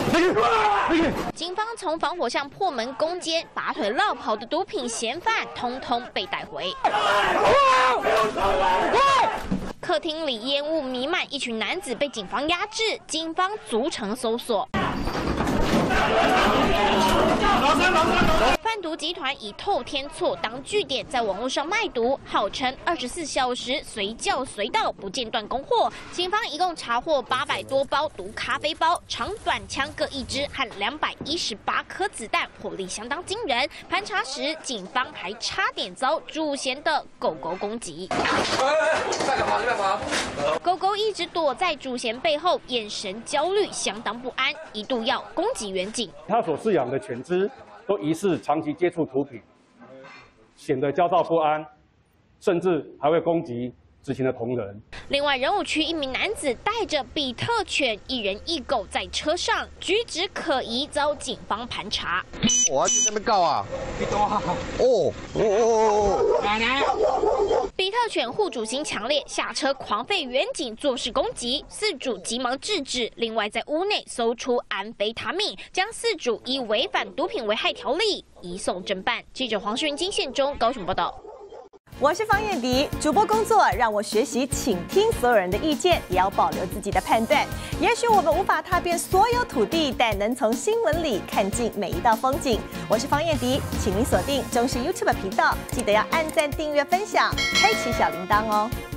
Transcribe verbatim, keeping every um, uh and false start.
警方从防火巷破门攻坚，拔腿落跑的毒品嫌犯通通被带回。客厅里烟雾弥漫，一群男子被警方压制，警方逐城搜索。 贩毒集团以透天厝当据点，在网络上卖毒，号称二十四小时随叫随到，不间断供货。警方一共查获八百多包毒咖啡包，长短枪各一支，和两百一十八颗子弹，火力相当惊人。盘查时，警方还差点遭主嫌的狗狗攻击。 在干嘛？在干嘛？ 狗狗一直躲在主嫌背后，眼神焦虑，相当不安，一度要攻击远警。 他所饲养的犬只都疑似长期接触毒品，显得焦躁不安，甚至还会攻击执勤的同仁。 另外，仁武区一名男子带着比特犬，一人一狗在车上，举止可疑，遭警方盘查。 我要去那边告啊！哦哦哦！ 奶奶，比特犬护主心强烈，下车狂吠远警作势攻击，饲主急忙制止。另外，在屋内搜出安非他命，将饲主依违反毒品危害条例移送侦办。记者黄世云金线中高雄报道。 我是方燕迪，主播工作让我学习倾听所有人的意见，也要保留自己的判断。也许我们无法踏遍所有土地，但能从新闻里看尽每一道风景。我是方燕迪，请您锁定中视 YouTube 频道，记得要按赞、订阅、分享，开启小铃铛哦。